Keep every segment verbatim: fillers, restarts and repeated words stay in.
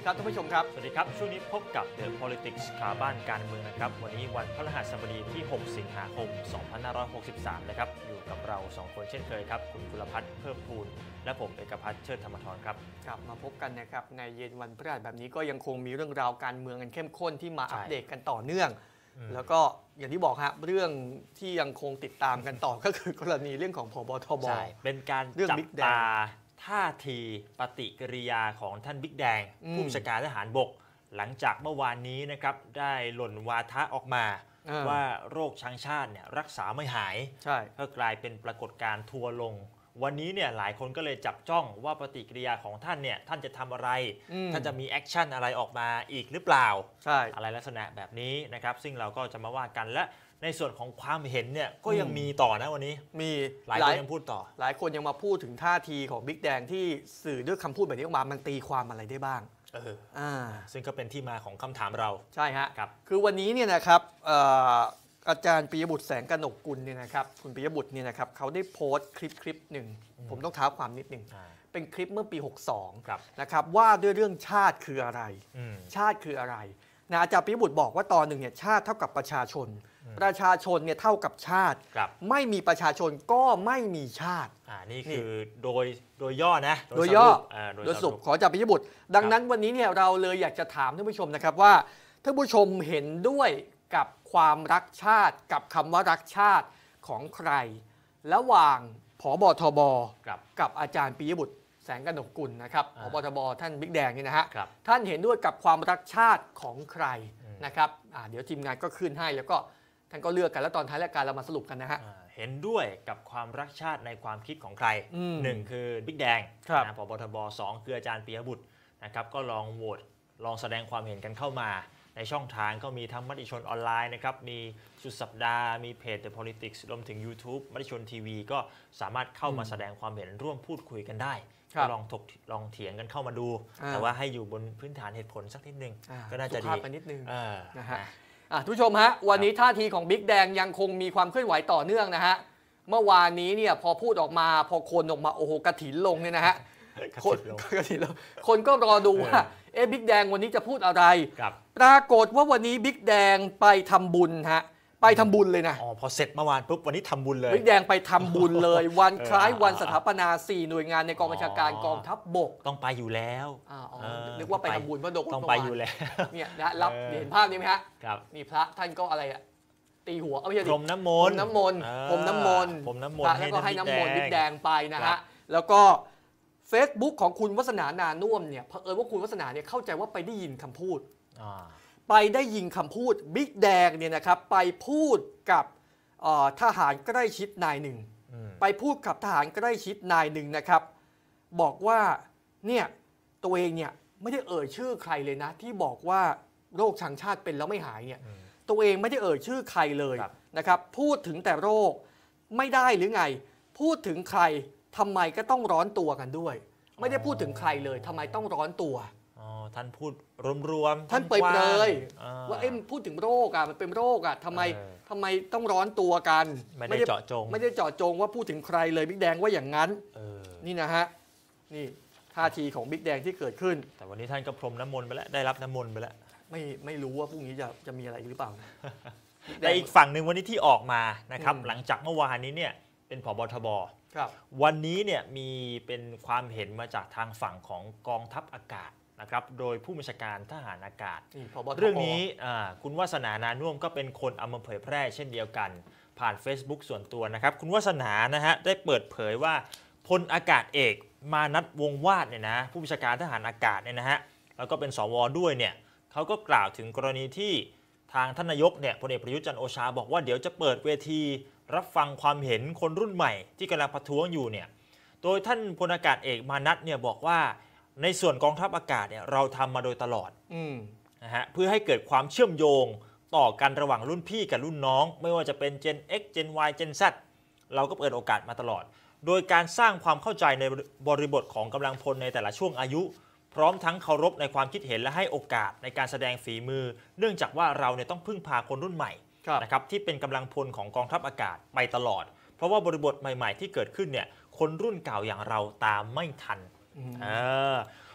ครับท่านผู้ชมครับสวัสดีครับช่วงนี้พบกับ The Politics ข่าวบ้านการเมืองนะครับวันนี้วันพฤหัสบดีที่หกสิงหาคมสองพันห้าร้อยหกสิบสามนะครับอยู่กับเราสองคนเช่นเคยครับคุณกุลพัฒน์เพิ่มพูนและผมเอกพัฒน์เชิดธรรมธรครับกลับมาพบกันนะครับในเย็นวันพฤหัสแบบนี้ก็ยังคงมีเรื่องราวการเมืองกันเข้มข้นที่มาอัปเดตกันต่อเนื่องแล้วก็อย่างที่บอกฮะเรื่องที่ยังคงติดตามกันต่อก็คือกรณีเรื่องของผบ.ทบ. เป็นการจับตาท่าทีปฏิกิริยาของท่านบิ๊กแดงผู้บัญชาการทหารบกหลังจากเมื่อวานนี้นะครับได้หล่นวาทะออกมาว่าโรคชังชาติเนี่ยรักษาไม่หายก็กลายเป็นปรากฏการณ์ทัวร์ลงวันนี้เนี่ยหลายคนก็เลยจับจ้องว่าปฏิกิริยาของท่านเนี่ยท่านจะทำอะไรท่านจะมีแอคชั่นอะไรออกมาอีกหรือเปล่าใช่อะไรลักษณะแบบนี้นะครับซึ่งเราก็จะมาว่ากันและในส่วนของความเห็นเนี่ยก็ยังมีต่อนะวันนี้มีหลายคนยังพูดต่อหลายคนยังมาพูดถึงท่าทีของบิ๊กแดงที่สื่อด้วยคำพูดแบบนี้ออกมามันตีความอะไรได้บ้างเอออ่าซึ่งก็เป็นที่มาของคำถามเราใช่ฮะครับคือวันนี้เนี่ยนะครับอาจารย์ปิยบุตรแสงกนกกุลเนี่ยนะครับคุณปิยบุตรเนี่ยนะครับเขาได้โพสต์คลิปคลิปหนึ่งผมต้องท้าความนิดนึงเป็นคลิปเมื่อปีหกสิบสองนะครับว่าด้วยเรื่องชาติคืออะไรชาติคืออะไรนะอาจารย์ปิยบุตรบอกว่าตอนหนึ่งเนี่ยชาติเท่ากับประชาชนประชาชนเนี่ยเท่ากับชาติไม่มีประชาชนก็ไม่มีชาติอ่านี่คือโดยโดยย่อนะโดยย่อโดยสรุปขออาจารย์ปิยบุตรดังนั้นวันนี้เนี่ยเราเลยอยากจะถามท่านผู้ชมนะครับว่าท่านผู้ชมเห็นด้วยกับความรักชาติกับคำว่ารักชาติของใครระหว่างผบ.ทบ.กับอาจารย์ปิยบุตรแสงกนกกุลนะครับผบ.ทบ.ท่านบิ๊กแดงนี่นะฮะท่านเห็นด้วยกับความรักชาติของใครนะครับเดี๋ยวทีมงานก็ขึ้นให้แล้วก็ท่านก็เลือกกันแล้วตอนท้ายรายการเรามาสรุปกันนะฮะเห็นด้วยกับความรักชาติในความคิดของใครหนึ่งคือบิ๊กแดงนะผบ.ทบ.สองคืออาจารย์ปิยบุตรนะครับก็ลองโหวตลองแสดงความเห็นกันเข้ามาในช่องทางก็มีทั้งมติชนออนไลน์นะครับมีสุดสัปดาห์มีเพจ The Politics รวมถึง YouTube มติชนทีวีก็สามารถเข้ามาแสดงความเห็นร่วมพูดคุยกันได้ก็ลองถกลองเถียงกันเข้ามาดูแต่ว่าให้อยู่บนพื้นฐานเหตุผลสักนิดนึงก็น่าจะดีไปนิดนึงนะฮะทุกผู้ชมฮะวันนี้ท่าทีของบิ๊กแดงยังคงมีความเคลื่อนไหวต่อเนื่องนะฮะเมื่อวานนี้เนี่ยพอพูดออกมาพอคนออกมาโอ้โหกระถินลงเนี่ยนะฮะคนกระถินลงคนก็รอดูว่าเอ๊ะบิ๊กแดงวันนี้จะพูดอะไรปรากฏว่าวันนี้บิ๊กแดงไปทำบุญฮะไปทำบุญเลยนะอ๋อพอเสร็จเมื่อวานปุ๊บวันนี้ทำบุญเลยบิ๊กแดงไปทำบุญเลยวันคล้ายวันสถาปนาสี่หน่วยงานในกองบัญชาการกองทัพบกต้องไปอยู่แล้วนึกว่าไปทำบุญเพราะโดนต้องไปอยู่แล้วเนี่ยนะรับเห็นภาพนี้ไหมฮะนี่พระท่านก็อะไรอะตีหัวเอาไม่ใช่พรมน้ำมนต์น้ำมนต์พรมน้ำมนต์พรมน้ำมนต์แล้วก็ให้น้ำมนต์บิ๊กแดงไปนะฮะแล้วก็เฟซบุ๊กของคุณวัฒนานานุ่วมเนี่ยเผอิญว่าคุณวัฒนาเนี่ยเข้าใจว่าไปได้ยินคำพูดไปได้ยินคำพูดบิ๊กแดงเนี่ยนะครับไปพูดกับทหารใกล้ชิดนายหนึ่งไปพูดกับทหารใกล้ชิดนายหนึ่งนะครับบอกว่าเนี่ยตัวเองเนี่ยไม่ได้เอ่ยชื่อใครเลยนะที่บอกว่าโรคชังชาติเป็นแล้วไม่หายเนี่ยตัวเองไม่ได้เอ่ยชื่อใครเลยนะครับพูดถึงแต่โรคไม่ได้หรือไงพูดถึงใครทำไมก็ต้องร้อนตัวกันด้วยไม่ได้พูดถึงใครเลยทำไมต้องร้อนตัวอ๋อท่านพูดรวมๆท่านเปรยๆว่าเอ็มพูดถึงโรคอ่ะมันเป็นโรคอ่ะทำไมทำไมต้องร้อนตัวกันไม่ได้เจาะจงไม่ได้เจาะจงว่าพูดถึงใครเลยบิ๊กแดงว่าอย่างนั้นนี่นะฮะนี่ท่าทีของบิ๊กแดงที่เกิดขึ้นแต่วันนี้ท่านก็พรมน้ำมนต์ไปแล้วได้รับน้ำมนต์ไปแล้วไม่ไม่รู้ว่าพรุ่งนี้จะจะมีอะไรหรือเปล่าแต่อีกฝั่งหนึ่งวันนี้ที่ออกมานะครับหลังจากเมื่อวานนี้เนี่ยเป็นผบ.ทบ.วันนี้เนี่ยมีเป็นความเห็นมาจากทางฝั่งของกองทัพอากาศนะครับโดยผู้บัญชาการทหารอากาศเรื่องนี้คุณวาสนานานุ่วมก็เป็นคนเอามาเผยแพร่เช่นเดียวกันผ่าน Facebook ส่วนตัวนะครับคุณวาสนานะฮะได้เปิดเผยว่าพลอากาศเอกมานัทวงศ์วาดเนี่ยนะผู้บัญชาการทหารอากาศเนี่ยนะฮะแล้วก็เป็นสวด้วยเนี่ยเขาก็กล่าวถึงกรณีที่ทางท่านนายกเนี่ยพลเอกประยุทธ์จันทร์โอชาบอกว่าเดี๋ยวจะเปิดเวทีรับฟังความเห็นคนรุ่นใหม่ที่กำลังประท้วงอยู่เนี่ยโดยท่านพลอากาศเอกมานัทเนี่ยบอกว่าในส่วนกองทัพอากาศเนี่ยเราทำมาโดยตลอดนะฮะเพื่อให้เกิดความเชื่อมโยงต่อกันระหว่างรุ่นพี่กับรุ่นน้องไม่ว่าจะเป็น Gen X Gen Y Gen Z เราก็เปิดโอกาสมาตลอดโดยการสร้างความเข้าใจในบริบทของกำลังพลในแต่ละช่วงอายุพร้อมทั้งเคารพในความคิดเห็นและให้โอกาสในการแสดงฝีมือเนื่องจากว่าเราเนี่ยต้องพึ่งพาคนรุ่นใหม่นะครับที่เป็นกำลังพลของกองทัพอากาศไปตลอดเพราะว่าบริบทใหม่ๆที่เกิดขึ้นเนี่ยคนรุ่นเก่าอย่างเราตามไม่ทัน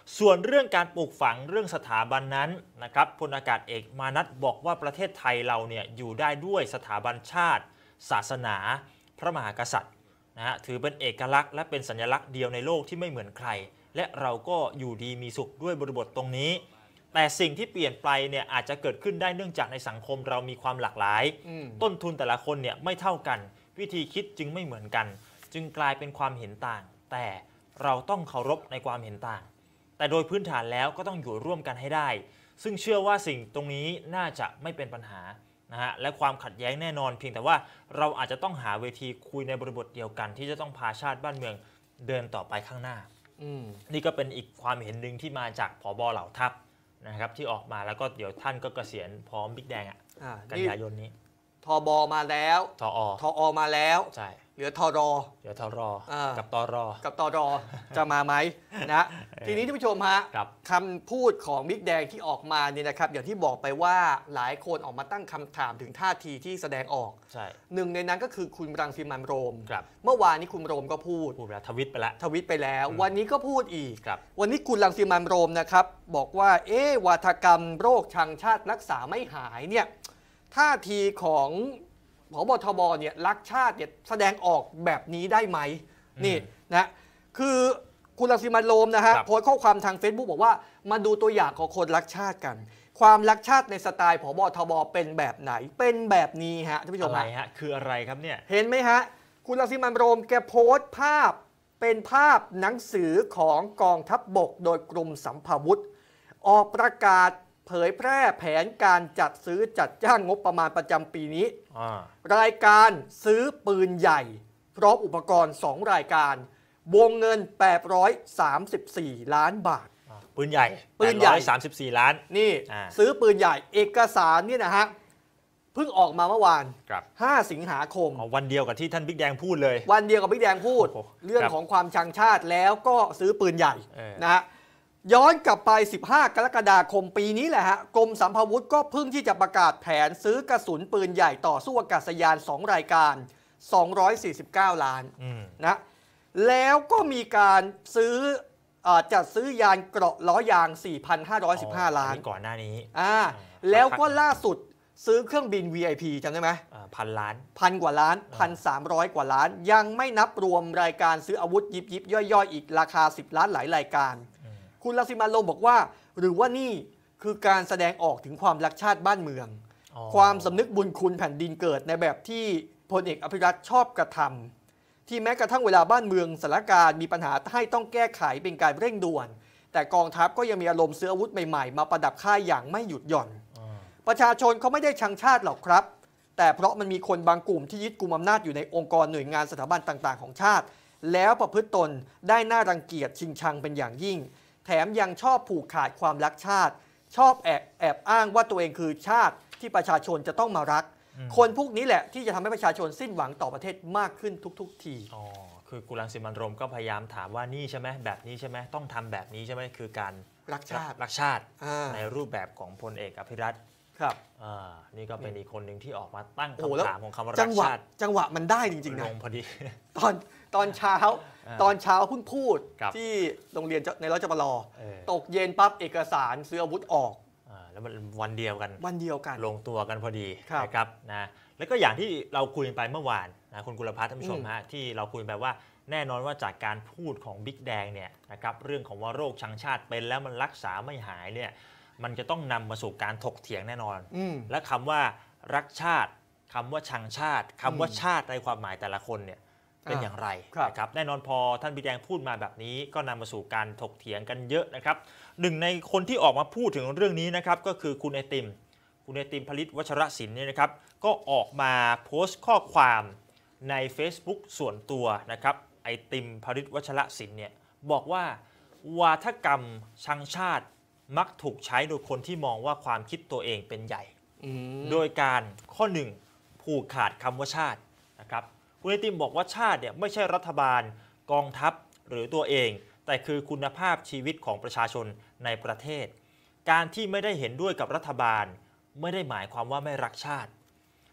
ส่วนเรื่องการปลูกฝังเรื่องสถาบันนั้นนะครับพลอากาศเอกมานัสบอกว่าประเทศไทยเราเนี่ยอยู่ได้ด้วยสถาบันชาติศาสนาพระมหากษัตริย์นะฮะถือเป็นเอกลักษณ์และเป็นสัญลักษณ์เดียวในโลกที่ไม่เหมือนใครและเราก็อยู่ดีมีสุขด้วยบริบทตรงนี้แต่สิ่งที่เปลี่ยนไปเนี่ยอาจจะเกิดขึ้นได้เนื่องจากในสังคมเรามีความหลากหลายต้นทุนแต่ละคนเนี่ยไม่เท่ากันวิธีคิดจึงไม่เหมือนกันจึงกลายเป็นความเห็นต่างแต่เราต้องเคารพในความเห็นต่างแต่โดยพื้นฐานแล้วก็ต้องอยู่ร่วมกันให้ได้ซึ่งเชื่อว่าสิ่งตรงนี้น่าจะไม่เป็นปัญหานะฮะและความขัดแย้งแน่นอนเพียงแต่ว่าเราอาจจะต้องหาเวทีคุยในบริบทเดียวกันที่จะต้องพาชาติบ้านเมืองเดินต่อไปข้างหน้านี่ก็เป็นอีกความเห็นหนึ่งที่มาจากผบ.เหล่าทัพนะครับที่ออกมาแล้วก็เดี๋ยวท่านก็เกษียณพร้อมบิ๊กแดงอ่ะกันยายนนี้ทบมาแล้วทอทอมาแล้วใช่เหลือทรเหลือทรกับตรกับตรจะมาไหมนะทีนี้ท่านผู้ชมฮะคำพูดของบิ๊กแดงที่ออกมาเนี่ยนะครับอย่างที่บอกไปว่าหลายคนออกมาตั้งคำถามถึงท่าทีที่แสดงออกใช่หนึ่งในนั้นก็คือคุณรังสิมันต์โรมเมื่อวานนี้คุณโรมก็พูดพูดแล้วทวิตไปแล้วทวิตไปแล้ววันนี้ก็พูดอีกครับวันนี้คุณรังสิมันต์โรมนะครับบอกว่าเอ๊ะวาทกรรมโรคชังชาติรักษาไม่หายเนี่ยท่าทีของผบ.ทบ.เนี่ยรักชาติเนี่ยแสดงออกแบบนี้ได้ไหมนี่นะคือคุณรังสิมันต์โรมนะฮะโพสต์ข้อความทาง Facebook บอกว่ามาดูตัวอย่างของคนรักชาติกันความรักชาติในสไตล์ผบ.ทบ.เป็นแบบไหนเป็นแบบนี้ฮะท่านผู้ชมอะไรฮะคืออะไรครับเนี่ยเห็นไหมฮะคุณรังสิมันต์โรมแกโพสต์ภาพเป็นภาพหนังสือของกองทัพบกโดยกรมสัมภาวุธออกประกาศเผยแพร่แผนการจัดซื้อจัดจ้างงบประมาณประจำปีนี้รายการซื้อปืนใหญ่พร้อมอุปกรณ์สองรายการวงเงินแปดร้อยสามสิบสี่ล้านบาทปืนใหญ่ปืนใหญ่สามสิบสี่ล้านนี่ซื้อปืนใหญ่เอกสารนี่นะฮะเพิ่งออกมาเมื่อวานห้าสิงหาคมวันเดียวกับที่ท่านบิ๊กแดงพูดเลยวันเดียวกับบิ๊กแดงพูดเรื่องของความชังชาติแล้วก็ซื้อปืนใหญ่นะฮะย้อนกลับไปสิบห้ากรกฎาคมปีนี้แหละฮะกรมสัมภาวุธก็เพิ่งที่จะประกาศแผนซื้อกระสุนปืนใหญ่ต่อสู้อากาศยานสองรายการสองร้อยสี่สิบเก้าล้านนะแล้วก็มีการซื้อจัดซื้อยานเกราะล้อยาง สี่พันห้าร้อยสิบห้า ล้านก่อนหน้านี้อ่าแล้วก็ล่าสุดซื้อเครื่องบิน วี ไอ พี จำได้ไหมพันล้านพันกว่าล้านพันสามร้อยกว่าล้านยังไม่นับรวมรายการซื้ออาวุธยิบยิบย่อยๆอีกราคาสิบล้านหลายรายการคุณรังสิมันต์โรมบอกว่าหรือว่านี่คือการแสดงออกถึงความรักชาติบ้านเมืองความสำนึกบุญคุณแผ่นดินเกิดในแบบที่พลเอกอภิรัตน์ชอบกระทำที่แม้กระทั่งเวลาบ้านเมืองสถานการณ์มีปัญหาให้ต้องแก้ไขเป็นการเร่งด่วนแต่กองทัพก็ยังมีอารมณ์ซื้ออาวุธใหม่ๆมาประดับค่ายอย่างไม่หยุดหย่อนประชาชนเขาไม่ได้ชังชาติหรอกครับแต่เพราะมันมีคนบางกลุ่มที่ยึดกุมอำนาจอยู่ในองค์กรหน่วยงานสถาบันต่างๆของชาติแล้วประพฤติตนได้น่ารังเกียจชิงชังเป็นอย่างยิ่งแถมยังชอบผูกขาดความรักชาติชอบแอบแอบอ้างว่าตัวเองคือชาติที่ประชาชนจะต้องมารักคนพวกนี้แหละที่จะทำให้ประชาชนสิ้นหวังต่อประเทศมากขึ้นทุกๆทีอ๋อคือคุณรังสิมันต์โรมก็พยายามถามว่านี่ใช่ไหมแบบนี้ใช่ไหมต้องทำแบบนี้ใช่ไหมคือการรักชาติรักชาติในรูปแบบของพลเอกอภิรัตน์ครับนี่ก็เป็นอีกคนหนึ่งที่ออกมาตั้งคำถามของคำว่ารักชาติจังหวะมันได้จริงๆนะลงพอดีตอนตอนเช้าตอนเช้าเพิ่งพูดที่โรงเรียนในร้อยจปรตกเย็นปั๊บเอกสารซื้ออาวุธออกแล้วมันวันเดียวกันวันเดียวกันลงตัวกันพอดีนะครับนะแล้วก็อย่างที่เราคุยไปเมื่อวานนะคุณกุลภัทรท่านผู้ชมฮะที่เราคุยไปว่าแน่นอนว่าจากการพูดของบิ๊กแดงเนี่ยนะครับเรื่องของว่าโรคชังชาติเป็นแล้วมันรักษาไม่หายเนี่ยมันจะต้องนำมาสู่การถกเถียงแน่นอนและคำว่ารักชาติคำว่าชังชาติคำว่าชาติในความหมายแต่ละคนเนี่ยเป็นอย่างไรนะครับแน่นอนพอท่านบิ๊กแดงพูดมาแบบนี้ก็นำมาสู่การถกเถียงกันเยอะนะครับหนึ่งในคนที่ออกมาพูดถึงเรื่องนี้นะครับก็คือคุณไอติมคุณไอติมผลิตวัชรศิลป์เนี่ยนะครับก็ออกมาโพสต์ข้อความใน Facebook ส่วนตัวนะครับไอติมผลิตวัชรศิลป์เนี่ยบอกว่าวาทกรรมชังชาติมักถูกใช้โดยคนที่มองว่าความคิดตัวเองเป็นใหญ่โดยการข้อหนึ่งผูกขาดคำว่าชาตินะครับคุณไอติมบอกว่าชาติเนี่ยไม่ใช่รัฐบาลกองทัพหรือตัวเองแต่คือคุณภาพชีวิตของประชาชนในประเทศการที่ไม่ได้เห็นด้วยกับรัฐบาลไม่ได้หมายความว่าไม่รักชาติ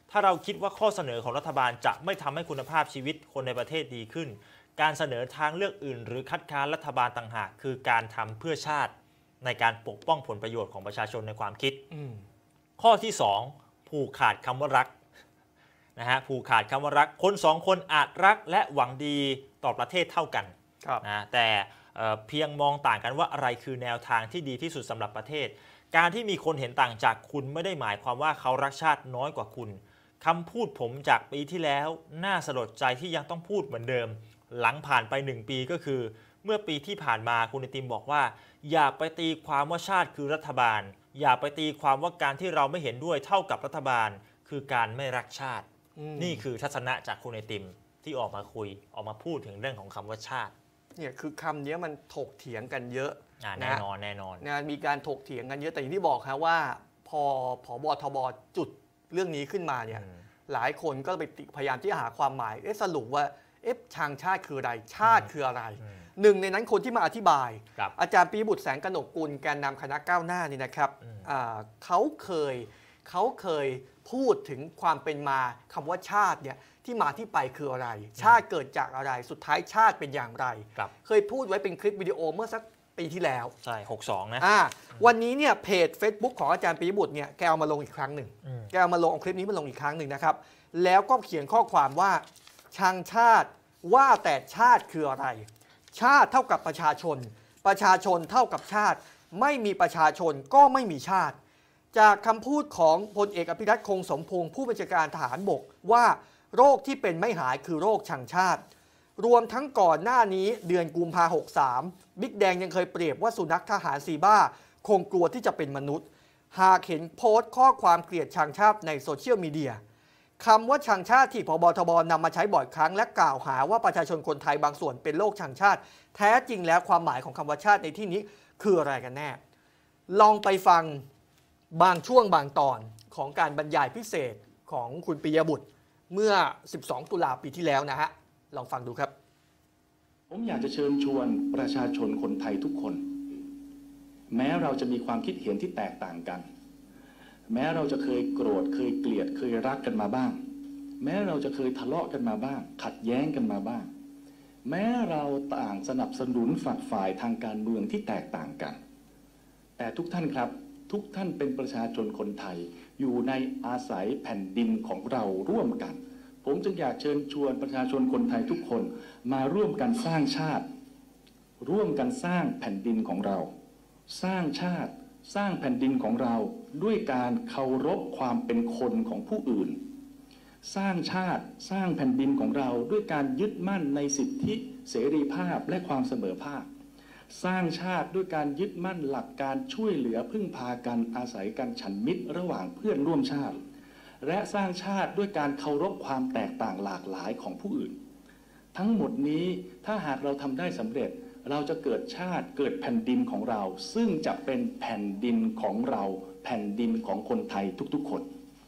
ถ้าเราคิดว่าข้อเสนอของรัฐบาลจะไม่ทำให้คุณภาพชีวิตคนในประเทศดีขึ้นการเสนอทางเลือกอื่นหรือคัดค้านรัฐบาลต่างหากคือการทำเพื่อชาติในการปกป้องผลประโยชน์ของประชาชนในความคิดข้อที่สองผูกขาดคำว่ารักนะฮะผูกขาดคำว่ารักคนสองคนอาจรักและหวังดีต่อประเทศเท่ากันนะแต่เพียงมองต่างกันว่าอะไรคือแนวทางที่ดีที่สุดสำหรับประเทศการที่มีคนเห็นต่างจากคุณไม่ได้หมายความว่าเขารักชาติน้อยกว่าคุณคำพูดผมจากปีที่แล้วน่าสลดใจที่ยังต้องพูดเหมือนเดิมหลังผ่านไปหนึ่งปีก็คือเมื่อปีที่ผ่านมาคุณไอติมบอกว่าอย่าไปตีความว่าชาติคือรัฐบาลอย่าไปตีความว่าการที่เราไม่เห็นด้วยเท่ากับรัฐบาลคือการไม่รักชาตินี่คือทัศนะจากคุณไอติมที่ออกมาคุยออกมาพูดถึงเรื่องของคำว่าชาติเนี่ยคือคำนี้มันถกเถียงกันเยอะแน่นอนแน่นอนนะมีการถกเถียงกันเยอะแต่อย่างที่บอกครับว่าพอผบทบจุดเรื่องนี้ขึ้นมาเนี่ยหลายคนก็ไปพยายามที่จะหาความหมายเอ๊ะสรุปว่าเอ๊ะทางชาติคืออะไรชาติคืออะไรหนึ่งในนั้นคนที่มาอธิบายอาจารย์ปีบุตรแสงกนกกุลแกนนำคณะก้าวหน้านี่นะครับเขาเคยเขาเคยพูดถึงความเป็นมาคำว่าชาติเนี่ยที่มาที่ไปคืออะไรชาติเกิดจากอะไรสุดท้ายชาติเป็นอย่างไรเคยพูดไว้เป็นคลิปวิดีโอเมื่อสักปีที่แล้วใช่หกสิบสองนะวันนี้เนี่ยเพจ Facebook ของอาจารย์ปีบุตรเนี่ยแกเอามาลงอีกครั้งหนึ่งแกเอามาลงเอาคลิปนี้มาลงอีกครั้งหนึ่งนะครับแล้วก็เขียนข้อความว่าชังชาติว่าแต่ชาติคืออะไรชาติเท่ากับประชาชนประชาชนเท่ากับชาติไม่มีประชาชนก็ไม่มีชาติจากคำพูดของพลเอกอภิรัตคงสมพงศ์ผู้บัญชาการทหารบกว่าโรคที่เป็นไม่หายคือโรคชังชาติรวมทั้งก่อนหน้านี้เดือนกุมภาพันธ์หกสิบสามบิ๊กแดงยังเคยเปรียบว่าสุนัขทหารซีบ้าคงกลัวที่จะเป็นมนุษย์หากเห็นโพสต์ข้อความเกลียดชังชาติในโซเชียลมีเดียคำว่าชังชาติที่ผบทบนำมาใช้บ่อยครั้งและกล่าวหาว่าประชาชนคนไทยบางส่วนเป็นโรคชังชาติแท้จริงแล้วความหมายของคำว่าชาติในที่นี้คืออะไรกันแน่ลองไปฟังบางช่วงบางตอนของการบรรยายพิเศษของคุณปิยบุตรเมื่อสิบสองตุลาปีที่แล้วนะฮะลองฟังดูครับผมอยากจะเชิญชวนประชาชนคนไทยทุกคนแม้เราจะมีความคิดเห็นที่แตกต่างกันแม้เราจะเคยโกรธเคยเกลียดเคยรักกันมาบ้างแม้เราจะเคยทะเลาะกันมาบ้างขัดแย้งกันมาบ้างแม้เราต่างสนับสนุนฝักฝ่ายทางการเมืองที่แตกต่างกันแต่ทุกท่านครับทุกท่านเป็นประชาชนคนไทยอยู่ในอาศัยแผ่นดินของเราร่วมกันผมจึงอยากเชิญชวนประชาชนคนไทยทุกคนมาร่วมกันสร้างชาติร่วมกันสร้างแผ่นดินของเราสร้างชาติสร้างแผ่นดินของเราด้วยการเคารพความเป็นคนของผู้อื่นสร้างชาติสร้างแผ่นดินของเราด้วยการยึดมั่นในสิทธิเสรีภาพและความเสมอภาคสร้างชาติด้วยการยึดมั่นหลักการช่วยเหลือพึ่งพากันอาศัยกันฉันมิตรระหว่างเพื่อนร่วมชาติและสร้างชาติด้วยการเคารพความแตกต่างหลากหลายของผู้อื่นทั้งหมดนี้ถ้าหากเราทำได้สำเร็จเราจะเกิดชาติเกิดแผ่นดินของเราซึ่งจะเป็นแผ่นดินของเราแผ่นดินของคนไทยทุกๆคน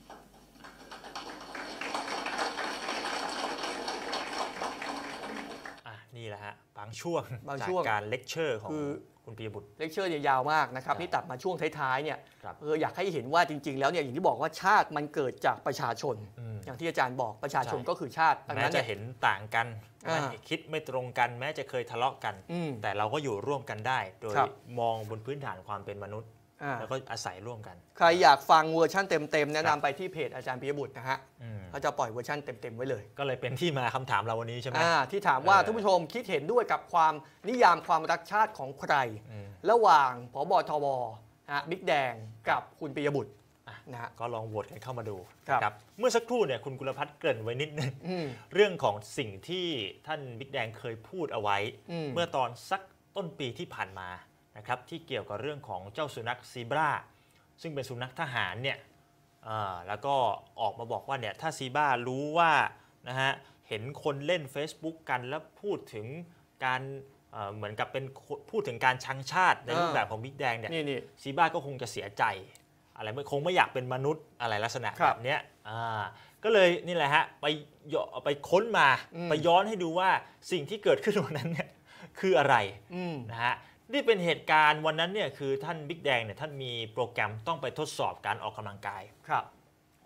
นี่แหละฮะบางช่วงจากการเลคเชอร์ของคุณปิยบุตรเลคเชอร์เนี่ยยาวมากนะครับนี่ตัดมาช่วงท้ายๆเนี่ยเอออยากให้เห็นว่าจริงๆแล้วเนี่ยอย่างที่บอกว่าชาติมันเกิดจากประชาชนอย่างที่อาจารย์บอกประชาชนก็คือชาติแม้จะเห็นต่างกันคิดไม่ตรงกันแม้จะเคยทะเลาะกันแต่เราก็อยู่ร่วมกันได้โดยมองบนพื้นฐานความเป็นมนุษย์แล้วก็อาศัยร่วมกันใครอยากฟังเวอร์ชันเต็มๆแนะนำไปที่เพจอาจารย์ปิยบุตรนะฮะเขาจะปล่อยเวอร์ชันเต็มๆไว้เลยก็เลยเป็นที่มาคำถามเราวันนี้ใช่ไหมที่ถามว่าท่านผู้ชมคิดเห็นด้วยกับความนิยามความรักชาติของใครระหว่างผบทบบิ๊กแดงกับคุณปิยบุตรนะฮะก็ลองโหวตกันเข้ามาดูครับเมื่อสักครู่เนี่ยคุณกุลพัฒน์เกริ่นไว้นิดนึงเรื่องของสิ่งที่ท่านบิ๊กแดงเคยพูดเอาไว้เมื่อตอนสักต้นปีที่ผ่านมานะครับที่เกี่ยวกับเรื่องของเจ้าสุนัขซีบราซึ่งเป็นสุนัขทหารเนี่ยแล้วก็ออกมาบอกว่าเนี่ยถ้าซีบรารู้ว่านะฮะเห็นคนเล่น Facebook กันแล้วพูดถึงการเหมือนกับเป็นพูดถึงการชังชาติในรูปแบบของบิ๊กแดงเนี่ยซีบราก็คงจะเสียใจอะไรไม่คงไม่อยากเป็นมนุษย์อะไรลักษณะแบบนี้ก็เลยนี่แหละฮะไปไปค้นมาไปย้อนให้ดูว่าสิ่งที่เกิดขึ้นวันนั้นเนี่ยคืออะไรนะฮะนี่เป็นเหตุการณ์วันนั้นเนี่ยคือท่านบิ๊กแดงเนี่ยท่านมีโปรแกรมต้องไปทดสอบการออกกำลังกายครับ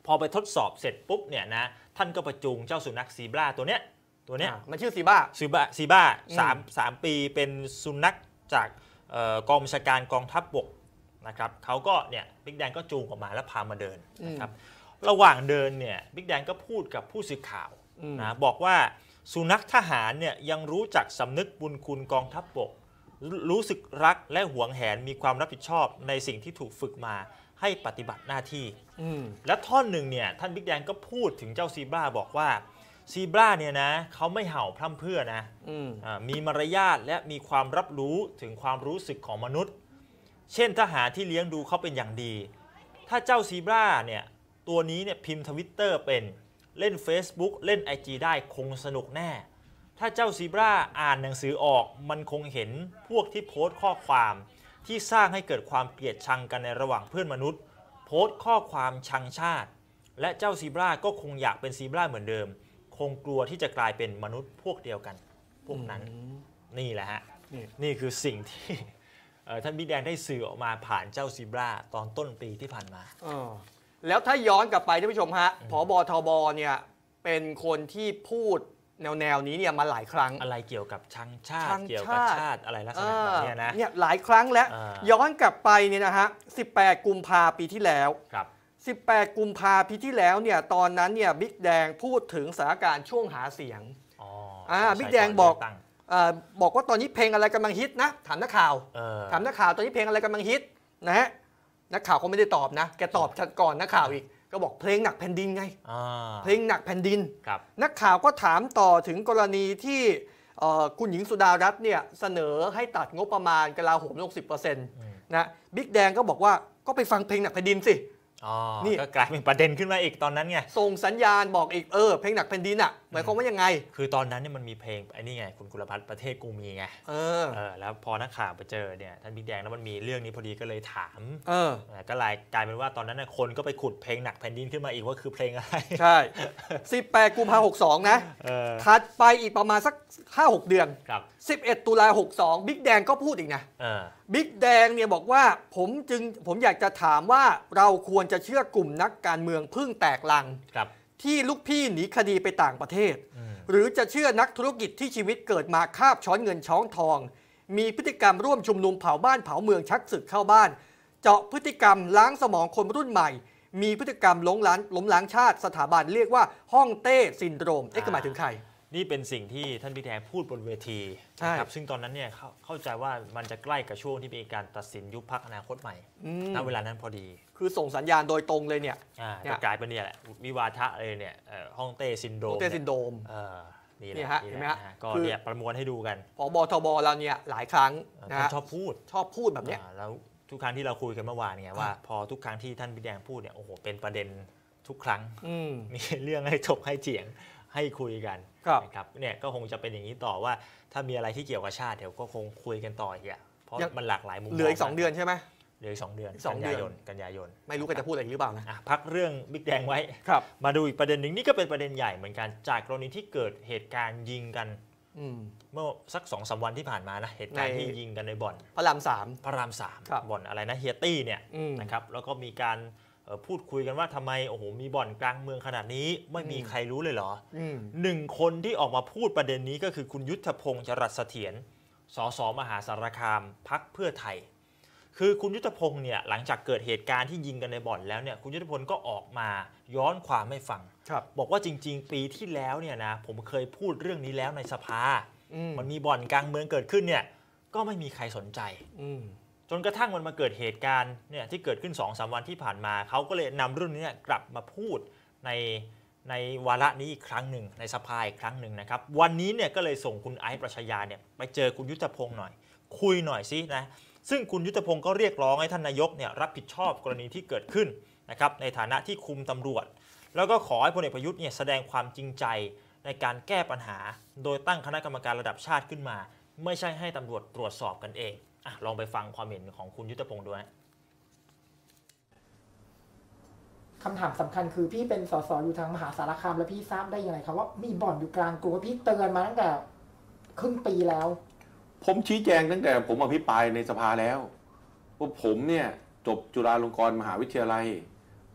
พอไปทดสอบเสร็จปุ๊บเนี่ยนะท่านก็ประจุงเจ้าสุนัขซีบราตัวเนี้ยตัวเนี้ยมันชื่อซีบ้าซีบ้าซีบ้าสามสามปีเป็นสุนัขจากกองบัญชาการกองทัพบกนะครับเขาก็เนี่ยบิ๊กแดงก็จูงออกมาแล้วพามาเดินนะครับระหว่างเดินเนี่ยบิ๊กแดงก็พูดกับผู้สื่อข่าวนะบอกว่าสุนัขทหารเนี่ยยังรู้จักสำนึกบุญคุณกองทัพบกรู้สึกรักและหวงแหนมีความรับผิดชอบในสิ่งที่ถูกฝึกมาให้ปฏิบัติหน้าที่และท่อนหนึ่งเนี่ยท่านบิ๊กแดงก็พูดถึงเจ้าซีบราบอกว่าซีบราเนี่ยนะเขาไม่เห่าพร่ำเพรื่อนะมีมารยาทและมีความรับรู้ถึงความรู้สึกของมนุษย์เช่นทหารที่เลี้ยงดูเขาเป็นอย่างดีถ้าเจ้าซีบราเนี่ยตัวนี้เนี่ยพิมพ์ทวิตเตอร์เป็นเล่น Facebook เล่น ไอ จี ได้คงสนุกแน่ถ้าเจ้าซีบราอ่านหนังสือออกมันคงเห็นพวกที่โพสต์ข้อความที่สร้างให้เกิดความเกลียดชังกันในระหว่างเพื่อนมนุษย์โพสต์ข้อความชังชาติและเจ้าซีบราก็คงอยากเป็นซีบราเหมือนเดิมคงกลัวที่จะกลายเป็นมนุษย์พวกเดียวกันพวกนั้นนี่แหละฮะ น, นี่คือสิ่งที่ท่านบิ๊กแดงได้สื่อออกมาผ่านเจ้าซีบราตอนต้นปีที่ผ่านมาแล้วถ้าย้อนกลับไปท่านผู้ชมฮะผบทบเนี่ยเป็นคนที่พูดแนวแนวนี้เนี่ยมาหลายครั้งอะไรเกี่ยวกับชังชาติเกี่ยวกับชาติอะไรลักษณะแบบนี้นะเนี่ยหลายครั้งแล้วย้อนกลับไปเนี่ยนะฮะสิบแปดกุมภาพันธ์ปีที่แล้วครับสิบแปดกุมภาพันธ์ปีที่แล้วเนี่ยตอนนั้นเนี่ยบิ๊กแดงพูดถึงสถานการณ์ช่วงหาเสียงอ๋ออ่าบิ๊กแดงบอกอ่าบอกว่าตอนนี้เพลงอะไรกำลังฮิตนะถามนักข่าวถามนักข่าวตอนนี้เพลงอะไรกำลังฮิตนะฮะนักข่าวก็ไม่ได้ตอบนะแกตอบก่อนนักข่าวอีกก็บอกเพลงหนักแผ่นดินไงเพลงหนักแผ่นดินนักข่าวก็ถามต่อถึงกรณีที่คุณหญิงสุดารัตน์เนี่ยเสนอให้ตัดงบประมาณกลาโหมลง สิบเปอร์เซ็นต์ นะบิ๊กแดงก็บอกว่าก็ไปฟังเพลงหนักแผ่นดินสินี่ก็กลายเป็นประเด็นขึ้นมาอีกตอนนั้นไงส่งสัญญาณบอกอีกเออเพลงหนักแผ่นดินอ่ะหมายความว่ายังไงคือตอนนั้นเนี่ยมันมีเพลงไอ้นี่ไงคุณกุลพัฒน์ประเทศกูมีไงเออเออแล้วพอนักข่าวไปเจอเนี่ยท่านบิ๊กแดงแล้วมันมีเรื่องนี้พอดีก็เลยถามเออก็เลยกลายเป็นว่าตอนนั้นคนก็ไปขุดเพลงหนักแผ่นดินขึ้นมาอีกว่าคือเพลงอะไรใช่สิบแปดกุมภาพันธ์หกสิบสองนะถัดไปอีกประมาณสัก ห้าหก เดือนสิบเอ็ดตุลาคมหกสิบสองบิ๊กแดงก็พูดอีกนะบิ๊กแดงเนี่ยบอกว่าผมจึงผมอยากจะถามว่าเราควรจะเชื่อกลุ่มนักการเมืองพึ่งแตกลังที่ลูกพี่หนีคดีไปต่างประเทศหรือจะเชื่อนักธุรกิจที่ชีวิตเกิดมาคาบช้อนเงินช้อนทองมีพฤติกรรมร่วมชุมนุมเผาบ้านเผาเมืองชักศึกเข้าบ้านเจาะพฤติกรรมล้างสมองคนรุ่นใหม่มีพฤติกรรมล้มล้างล้มล้างชาติสถาบันเรียกว่าฮ่องเต้ซินโดรมเอ๊ะหมายถึงใครนี่เป็นสิ่งที่ท่านบิ๊กแดงพูดบนเวทีนะครับซึ่งตอนนั้นเนี่ยเข้าใจว่ามันจะใกล้กับช่วงที่มีการตัดสินยุบพรรคอนาคตใหม่ณเวลานั้นพอดีคือส่งสัญญาณโดยตรงเลยเนี่ยจะกลายเป็นเนี่ยแหละวิวาทะเลยเนี่ยฮ่องเต้ซินโดรมฮ่องเต้ซินโดรมนี่แหละเห็นไหมฮะก็เนี่ยประมวลให้ดูกันผบทบเราเนี่ยหลายครั้งนะชอบพูดชอบพูดแบบเนี้ยแล้วทุกครั้งที่เราคุยกันเมื่อวานไงว่าพอทุกครั้งที่ท่านบิ๊กแดงพูดเนี่ยโอ้โหเป็นประเด็นทุกครั้งมีเรื่องให้ถกให้เถียงให้คุยกันนะครับเนี่ยก็คงจะเป็นอย่างนี้ต่อว่าถ้ามีอะไรที่เกี่ยวกับชาติเดี๋ยวก็คงคุยกันต่ออีกเพราะมันหลากหลายมุมเหลืออีกสองเดือนใช่ไหมเหลืออีกสองเดือนกันยายนกันยายนไม่รู้กันจะพูดอะไรหรือเปล่านะพักเรื่องบิ๊กแดงไว้มาดูอีกประเด็นหนึ่งนี่ก็เป็นประเด็นใหญ่เหมือนกันจากกรณีที่เกิดเหตุการณ์ยิงกันเมื่อสักสองสามวันที่ผ่านมานะเหตุการณ์ที่ยิงกันในบ่อนพระรามสามพระรามสามบ่อนอะไรนะเฮียตี้เนี่ยนะครับแล้วก็มีการพูดคุยกันว่าทำไมโอ้โหมีบ่อนกลางเมืองขนาดนี้ไม่มีใครรู้เลยเหรอหนึ่งคนที่ออกมาพูดประเด็นนี้ก็คือคุณยุทธพงศ์จรัสเสถียรสสมหาสารคามพรรคเพื่อไทยคือคุณยุทธพงศ์เนี่ยหลังจากเกิดเหตุการณ์ที่ยิงกันในบ่อนแล้วเนี่ยคุณยุทธพงศ์ก็ออกมาย้อนความให้ฟังบอกว่าจริงๆปีที่แล้วเนี่ยนะผมเคยพูดเรื่องนี้แล้วในสภามันมีบ่อนกลางเมืองเกิดขึ้นเนี่ยก็ไม่มีใครสนใจจนกระทั่งมันมาเกิดเหตุการณ์เนี่ยที่เกิดขึ้น สองสาม วันที่ผ่านมาเขาก็เลยนำเรื่องนี้กลับมาพูดในในวาระนี้อีกครั้งหนึ่งในสภาอีกครั้งหนึ่งนะครับวันนี้เนี่ยก็เลยส่งคุณไอซ์ปรัชญาเนี่ยไปเจอคุณยุทธพงศ์หน่อยคุยหน่อยซินะซึ่งคุณยุทธพงศ์ก็เรียกร้องให้ท่านนายกเนี่ยรับผิดชอบกรณีที่เกิดขึ้นนะครับในฐานะที่คุมตำรวจแล้วก็ขอให้พลเอกประยุทธ์เนี่ยแสดงความจริงใจในการแก้ปัญหาโดยตั้งคณะกรรมการระดับชาติขึ้นมาไม่ใช่ให้ตำรวจตรวจสอบกันเองอ่ะลองไปฟังความเห็นของคุณยุทธพงศ์ด้วยคำถามสำคัญคือพี่เป็นสสอยู่ทางมหาสารคามแล้วพี่ทราบได้ยังไงครับว่ามีบ่อนอยู่กลางกรุงพี่เตือนมาตั้งแต่ครึ่งปีแล้วผมชี้แจงตั้งแต่ผมอภิปรายในสภาแล้วว่าผมเนี่ยจบจุฬาลงกรณ์มหาวิทยาลัย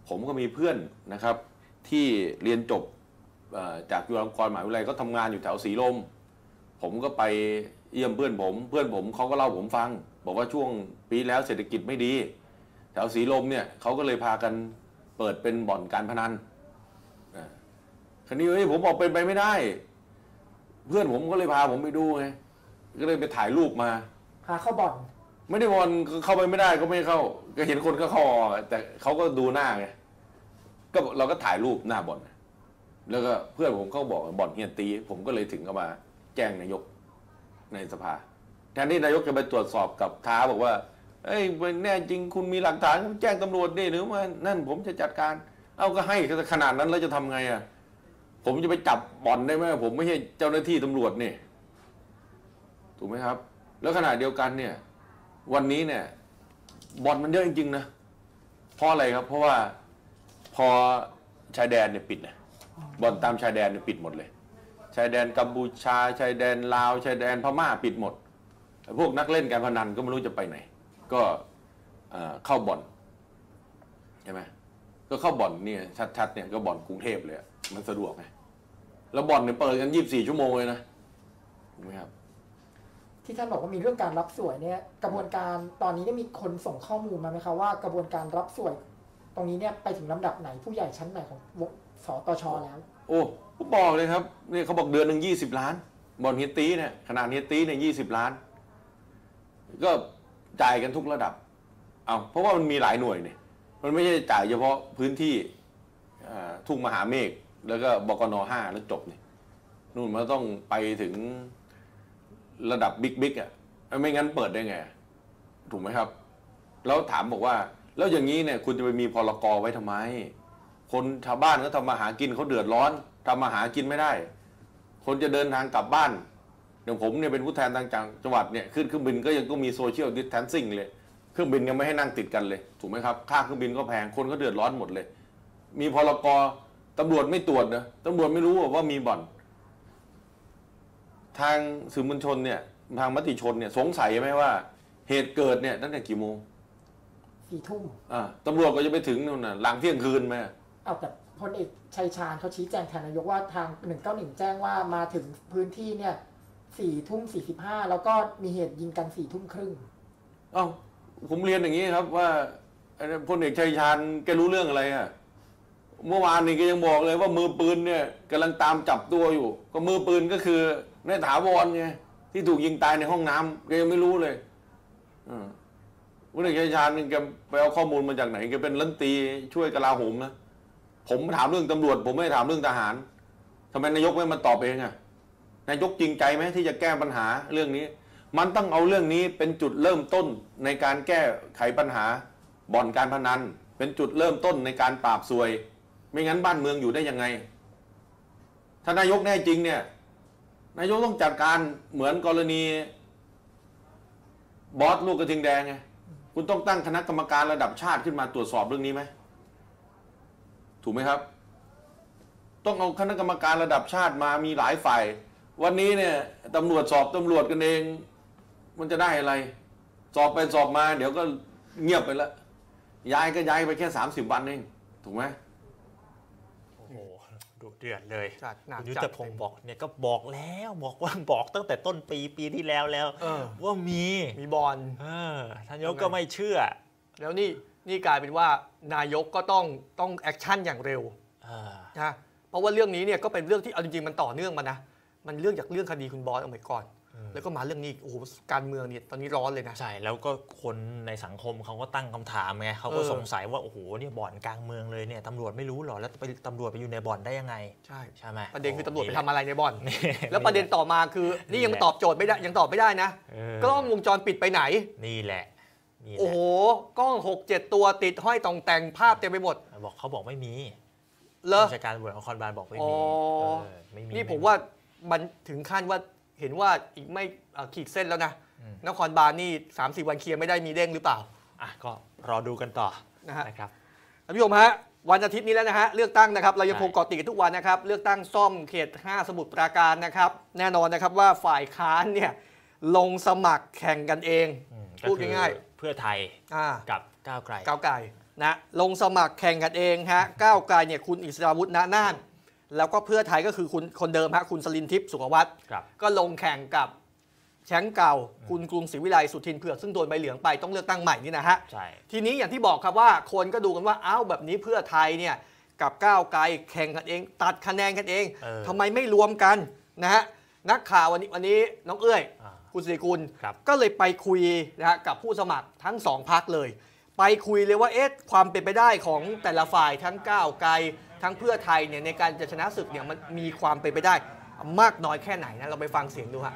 ผมก็มีเพื่อนนะครับที่เรียนจบจากจุฬาลงกรณ์มหาวิทยาลัยก็ทำงานอยู่แถวศรีลมผมก็ไปเยี่ยมเพื่อนผมเพื่อนผมเขาก็เล่าผมฟังบอกว่าช่วงปีแล้วเศรษฐกิจไม่ดีแถวศรีลมเนี่ยเขาก็เลยพากันเปิดเป็นบ่อนการพนันคราวนี้เฮ้ยผมบอกเป็นไปไม่ได้เพื่อนผมก็เลยพาผมไปดูไงก็เลยไปถ่ายรูปมาพาเข้าบ่อนไม่ได้บ่อนเข้าไปไม่ได้ก็ไม่เข้าก็เห็นคนก็เข้าแต่เขาก็ดูหน้าไงก็เราก็ถ่ายรูปหน้าบ่อนแล้วก็เพื่อนผมเขาบอกบ่อนเฮียนตีผมก็เลยถึงเข้ามาแจ้งนายกในสภาแทนที่นายกจะไปตรวจสอบกับท้าบอกว่าเอ้ยแน่จริงคุณมีหลักฐานแจ้งตำรวจดิหรือว่านั่นผมจะจัดการเอาก็ให้ขนาดนั้นแล้วจะทำไงอ่ะผมจะไปจับบ่อนได้ไหมผมไม่ใช่เจ้าหน้าที่ตำรวจนี่ถูกไหมครับแล้วขณะเดียวกันเนี่ยวันนี้เนี่ยบ่อนมันเยอะจริงๆนะเพราะอะไรครับเพราะว่าพอชายแดนเนี่ยปิดนะบ่อนตามชายแดนเนี่ยปิดหมดเลยชายแดนกัมพูชาชายแดนลาวชายแดนพม่าปิดหมดพวกนักเล่นการพนันก็ไม่รู้จะไปไหนก็เข้าบ่อนใช่ไหมก็เข้าบ่อนเนี่ยชัดๆเนี่ยก็บ่อนกรุงเทพเลยมันสะดวกไงแล้วบ่อนเนี่ยเปิดกันยี่สิบสี่ชั่วโมงเลยนะถูกไหมครับที่ท่านบอกว่ามีเรื่องการรับสวยเนี่ยกระบวนการตอนนี้ได้มีคนส่งข้อมูลมาไหมคะว่ากระบวนการรับสวยตรงนี้เนี่ยไปถึงลำดับไหนผู้ใหญ่ชั้นไหนของสตช.แล้วโอ้ผมบอกเลยครับนี่เขาบอกเดือนหนึ่งยี่สิบล้านบ่อนเฮียตีเนี่ยขนาดเฮียตีเนี่ยยี่สิบล้านก็จ่ายกันทุกระดับเอาเพราะว่ามันมีหลายหน่วยเนี่ยมันไม่ใช่จ่ายเฉพาะพื้นที่ทุ่งมหาเมฆแล้วก็บกน.ห้าแล้วจบนี่นู่นมันต้องไปถึงระดับบิ๊กบิ๊กอ่ะไม่งั้นเปิดได้ไงถูกไหมครับแล้วถามบอกว่าแล้วอย่างนี้เนี่ยคุณจะไปมีพรก.ไว้ทำไมคนชาวบ้านก็ทำมาหากินเขาเดือดร้อนทำมาหากินไม่ได้คนจะเดินทางกลับบ้านอย่างผมเนี่ยเป็นผู้แทนทางจังหวัดเนี่ยขึ้นเครื่องบินก็ยังต้องมีโซเชียลดิสแทนซิ่งเลยเครื่องบินยังไม่ให้นั่งติดกันเลยถูกไหมครับค่าเครื่องบินก็แพงคนก็เดือดร้อนหมดเลยมีพรก.ตำรวจไม่ตรวจนะตำรวจไม่รู้ว่ามีบ่อนทางสื่อมวลชนเนี่ยทางมติชนเนี่ยสงสัยไหมว่าเหตุเกิดเนี่ยตั้งแต่กี่โมงสี่ทุ่มอ่าตำรวจก็จะไปถึงนู่นน่ะหลังเที่ยงคืนไหมเอาแต่พลเอกชัยชาญเขาชี้แจงแทนนายกว่าทางหนึ่งเก้าหนึ่งแจ้งว่ามาถึงพื้นที่เนี่ยสี่ทุ่มสี่สิบห้าแล้วก็มีเหตุยิงกันสี่ทุ่มครึ่งเอ้าผมเรียนอย่างนี้ครับว่าพลเอกชัยชาญแกรู้เรื่องอะไรอ่ะเมื่อวานนี้ก็ยังบอกเลยว่ามือปืนเนี่ยกำลังตามจับตัวอยู่ก็มือปืนก็คือนายถาวรไงที่ถูกยิงตายในห้องน้ำแกยังไม่รู้เลยอ่าพลเอกชัยชาญแกไปเอาข้อมูลมาจากไหนแกเป็นรัฐมนตรีช่วยกลาโหมนะผมถามเรื่องตำรวจผมไม่ถามเรื่องทหารทำไมนายกไม่มาตอบเองอ่ะนายกจริงใจไหมที่จะแก้ปัญหาเรื่องนี้มันต้องเอาเรื่องนี้เป็นจุดเริ่มต้นในการแก้ไขปัญหาบ่อนการพนันเป็นจุดเริ่มต้นในการปราบซวยไม่งั้นบ้านเมืองอยู่ได้ยังไงถ้านายกแน่จริงเนี่ยนายกต้องจัดการเหมือนกรณีบอสลูกกระทิงแดงไงคุณต้องตั้งคณะกรรมการระดับชาติขึ้นมาตรวจสอบเรื่องนี้ไหมถูกไหมครับต้องเอาคณะกรรมการระดับชาติมามีหลายฝ่ายวันนี้เนี่ยตำรวจสอบตำรวจกันเองมันจะได้อะไรสอบไปสอบมาเดี๋ยวก็เงียบไปแล้วย้ายก็ย้ายไปแค่สามสิบวันเองถูกไหมโอ้โหดูเดือดเลยคุณยุทธพงศ์บอกเนี่ยก็บอกแล้วบอกว่าบอกตั้งแต่ต้นปีปีที่แล้วแล้วว่ามีมีบอลท่านนายกก็ไม่เชื่อแล้วนี่นี่กลายเป็นว่านายกก็ต้องต้องแอคชั่นอย่างเร็วนะเพราะว่าเรื่องนี้เนี่ยก็เป็นเรื่องที่เอาจริงๆมันต่อเนื่องมานะมันเรื่องจากเรื่องคดีคุณบอสเอาไว้ก่อนแล้วก็มาเรื่องนี้โอ้โหการเมืองเนี่ยตอนนี้ร้อนเลยนะใช่แล้วก็คนในสังคมเขาก็ตั้งคำถามไงเขาก็สงสัยว่าโอ้โหเนี่ยบ่อนกลางเมืองเลยเนี่ยตำรวจไม่รู้หรอแล้วไปตำรวจไปอยู่ในบ่อนได้ยังไงใช่ใช่ไหมประเด็นคือตำรวจไปทำอะไรในบ่อนแล้วประเด็นต่อมาคือนี่ยังตอบโจทย์ไม่ได้ยังตอบไม่ได้นะกล้องวงจรปิดไปไหนนี่แหละโอ้โหกล้องหกเจ็ดตัวติดห้อยตองแต่งภาพเต็มไปหมดบอกเขาบอกไม่มีเหรอราชการตำรวจนครบาลบอกไม่มีนี่ผมว่ามันถึงขั้นว่าเห็นว่าอีกไม่ขีดเส้นแล้วนะนครบาลนี่ สามสี่ วันเคลียร์ไม่ได้มีเด้งหรือเปล่าอ่ะก็รอดูกันต่อนะครับท่านผู้ชมฮะวันอาทิตย์นี้แล้วนะฮะเลือกตั้งนะครับเรายังคงเกาะติดกันทุกวันนะครับเลือกตั้งซ่อมเขตห้าสมุทรปราการนะครับแน่นอนนะครับว่าฝ่ายค้านเนี่ยลงสมัครแข่งกันเองพูดง่ายๆเพื่อไทยกับก้าวไกลก้าวไกลนะลงสมัครแข่งกันเองฮะก้าวไกลเนี่ยคุณอิสราวุฒิณน่านแล้วก็เพื่อไทยก็คือคุณคนเดิมฮะคุณสลินทิพย์สุขวัฒน์ก็ลงแข่งกับแชมป์เก่าคุณกรุงศรีวิไลสุทินเผือกซึ่งโดนใบเหลืองไปต้องเลือกตั้งใหม่นี่นะฮะทีนี้อย่างที่บอกครับว่าคนก็ดูกันว่าอ้าวแบบนี้เพื่อไทยเนี่ยกับก้าวไกลแข่งกันเองตัดคะแนนกันเองทำไมไม่รวมกันนะฮะนักข่าววันนี้วันนี้น้องเอ้ยคุณสิริกุลก็เลยไปคุยนะฮะกับผู้สมัครทั้งสองพรรคเลยไปคุยเลยว่าเอ๊ะความเป็นไปได้ของแต่ละฝ่ายทั้งก้าวไกลทั้งเพื่อไทยเนี่ยในการจะชนะศึกเนี่ยมันมีความเป็นไปได้มากน้อยแค่ไหนนะเราไปฟังเสียงดูฮะ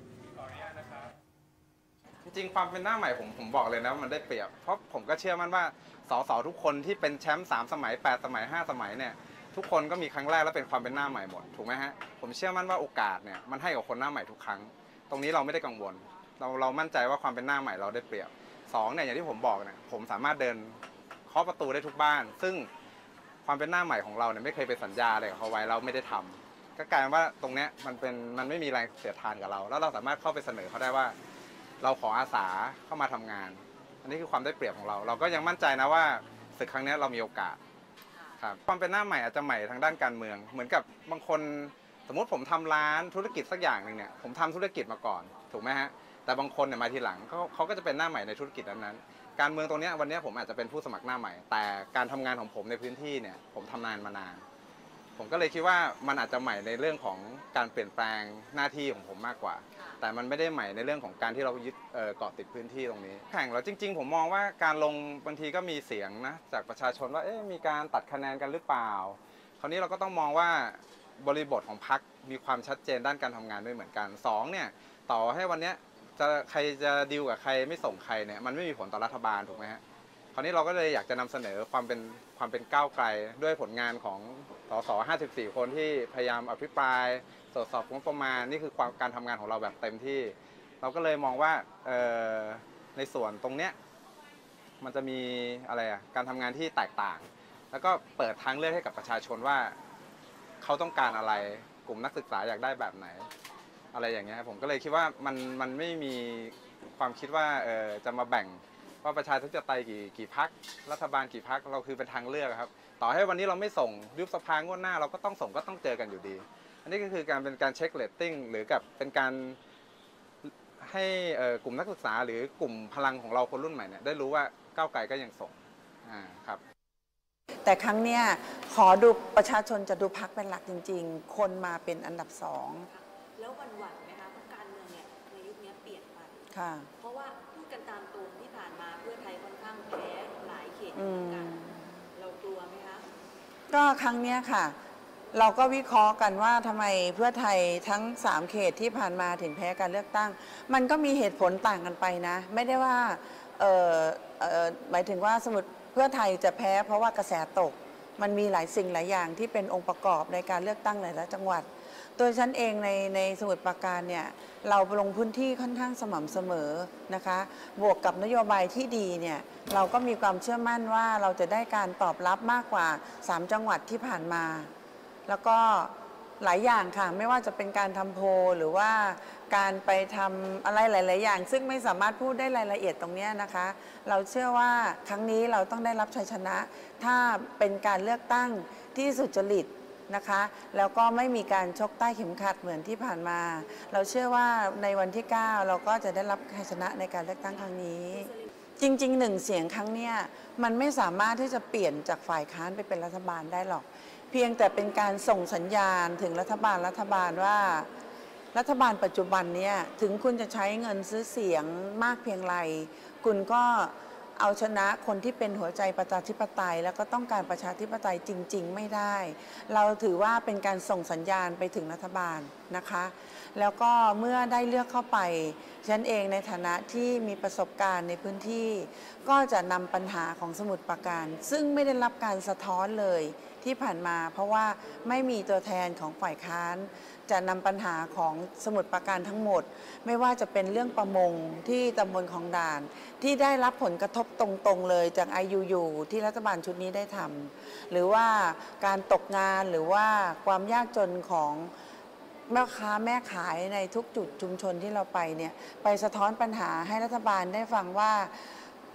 จริงๆความเป็นหน้าใหม่ผมผมบอกเลยนะมันได้เปรียบเพราะผมก็เชื่อมั่นว่าสสทุกคนที่เป็นแชมป์สามสมัยแปดสมัยห้าสมัยเนี่ยทุกคนก็มีครั้งแรกแล้วเป็นความเป็นหน้าใหม่หมดถูกไหมฮะผมเชื่อมั่นว่าโอกาสเนี่ยมันให้กับคนหน้าใหม่ทุกครั้งตรงนี้เราไม่ได้กังวลเราเรามั่นใจว่าความเป็นหน้าใหม่เราได้เปรียบสองเนี่ยอย่างที่ผมบอกเนี่ยผมสามารถเดินเคาะประตูได้ทุกบ้านซึ่งความเป็นหน้าใหม่ของเราเนี่ยไม่เคยไปสัญญาอะไรกับเขาไว้เราไม่ได้ทำก็กลายเป็นว่าตรงเนี้ยมันเป็นมันไม่มีแรงเสียดทานกับเราแล้วเราสามารถเข้าไปเสนอเขาได้ว่าเราขออาสาเข้ามาทำงานอันนี้คือความได้เปรียบของเราเราก็ยังมั่นใจนะว่าศึกครั้งนี้เรามีโอกาสครับความเป็นหน้าใหม่อาจจะใหม่ทางด้านการเมืองเหมือนกับบางคนสมมติผมทำร้านธุรกิจสักอย่างหนึ่งเนี่ยผมทำธุรกิจมาก่อนถูกไหมฮะแต่บางคนเนี่ยมาทีหลังเขาเขาก็จะเป็นหน้าใหม่ในธุรกิจนั้นๆการเมืองตรงนี้วันนี้ผมอาจจะเป็นผู้สมัครหน้าใหม่แต่การทำงานของผมในพื้นที่เนี่ยผมทำงานมานานผมก็เลยคิดว่ามันอาจจะใหม่ในเรื่องของการเปลี่ยนแปลงหน้าที่ของผมมากกว่าแต่มันไม่ได้ใหม่ในเรื่องของการที่เรายึดเกาะติดพื้นที่ตรงนี้แข่งแล้วจริงๆผมมองว่าการลงบางทีก็มีเสียงนะจากประชาชนว่าเอ๊ะมีการตัดคะแนนกันหรือเปล่าคราวนี้เราก็ต้องมองว่าบริบทของพรรคมีความชัดเจนด้านการทำงานด้วยเหมือนกันสองเนี่ยต่อให้วันนี้จะใครจะดีลกับใครไม่ส่งใครเนี่ยมันไม่มีผลต่อรัฐบาลถูกไหมฮะคราวนี้เราก็เลยอยากจะนำเสนอความเป็นความเป็นก้าวไกลด้วยผลงานของสสห้าสิบสี่คนที่พยายามอภิปรายตรวจสอบงบประมาณนี่คือความการทำงานของเราแบบเต็มที่เราก็เลยมองว่าในส่วนตรงเนี้ยมันจะมีอะไรอ่ะการทำงานที่แตกต่างแล้วก็เปิดทางเลือกให้กับประชาชนว่าเขาต้องการอะไรกลุ่มนักศึกษาอยากได้แบบไหนอะไรอย่างเงี้ยผมก็เลยคิดว่ามันมันไม่มีความคิดว่าเออจะมาแบ่งว่าประชาธิปไตยกี่กี่พรรครัฐบาลกี่พรรคเราคือเป็นทางเลือกครับต่อให้วันนี้เราไม่ส่งยุบสภางวดหน้าเราก็ต้องส่งก็ต้องเจอกันอยู่ดีอันนี้ก็คือการเป็นการเช็คเรตติ้งหรือกับเป็นการให้กลุ่มนักศึกษาหรือกลุ่มพลังของเราคนรุ่นใหม่เนี่ยได้รู้ว่าก้าวไกลก็ยังส่งครับแต่ครั้งเนี้ยขอดูประชาชนจะดูพรรคเป็นหลักจริงๆคนมาเป็นอันดับสองแล้ววันหวั่นไหมคะเพราะการเมืองเนี่ยในยุคนี้เปลี่ยนไปค่ะเพราะว่าพูดกันตามตรงที่ผ่านมาเพื่อไทยค่อนข้างแพ้หลายเขตเหมือนกันเรากลัวไหมคะก็ครั้งเนี้ยค่ะเราก็วิเคราะห์กันว่าทำไมเพื่อไทยทั้งสามเขตที่ผ่านมาถึงแพ้การเลือกตั้งมันก็มีเหตุผลต่างกันไปนะไม่ได้ว่าเอ่อเอ่อหมายถึงว่าสมมติเพื่อไทยจะแพ้เพราะว่ากระแสตกมันมีหลายสิ่งหลายอย่างที่เป็นองค์ประกอบในการเลือกตั้งหลายจังหวัดโดยฉันเองในในสมุทรปราการเนี่ยเราลงพื้นที่ค่อนข้างสม่ำเสมอนะคะบวกกับนโยบายที่ดีเนี่ยเราก็มีความเชื่อมั่นว่าเราจะได้การตอบรับมากกว่าสามจังหวัดที่ผ่านมาแล้วก็หลายอย่างค่ะไม่ว่าจะเป็นการทำโพลหรือว่าการไปทำอะไรหลายๆอย่างซึ่งไม่สามารถพูดได้รายละเอียดตรงนี้นะคะเราเชื่อว่าครั้งนี้เราต้องได้รับชัยชนะถ้าเป็นการเลือกตั้งที่สุจริตนะคะแล้วก็ไม่มีการชกใต้เข็มขัดเหมือนที่ผ่านมาเราเชื่อว่าในวันที่เก้าเราก็จะได้รับชัยชนะในการเลือกตั้งครั้งนี้จริงๆหนึ่งเสียงครั้งนี้มันไม่สามารถที่จะเปลี่ยนจากฝ่ายค้านไปเป็นรัฐบาลได้หรอกเพียงแต่เป็นการส่งสัญญาณถึงรัฐบาลรัฐบาลว่ารัฐบาลปัจจุบันนี้ถึงคุณจะใช้เงินซื้อเสียงมากเพียงไรคุณก็เอาชนะคนที่เป็นหัวใจประชาธิปไตยแล้วก็ต้องการประชาธิปไตยจริงๆไม่ได้เราถือว่าเป็นการส่งสัญญาณไปถึงรัฐบาลนะคะแล้วก็เมื่อได้เลือกเข้าไปฉันเองในฐานะที่มีประสบการณ์ในพื้นที่ก็จะนำปัญหาของสมุทรปราการซึ่งไม่ได้รับการสะท้อนเลยที่ผ่านมาเพราะว่าไม่มีตัวแทนของฝ่ายค้านจะนำปัญหาของสมุทรปราการทั้งหมดไม่ว่าจะเป็นเรื่องประมงที่ตำบลคลองด่านที่ได้รับผลกระทบตรงๆเลยจาก ไอ ยู ยู ที่รัฐบาลชุดนี้ได้ทำหรือว่าการตกงานหรือว่าความยากจนของแม่ค้าแม่ขายในทุกจุดชุมชนที่เราไปเนี่ยไปสะท้อนปัญหาให้รัฐบาลได้ฟังว่า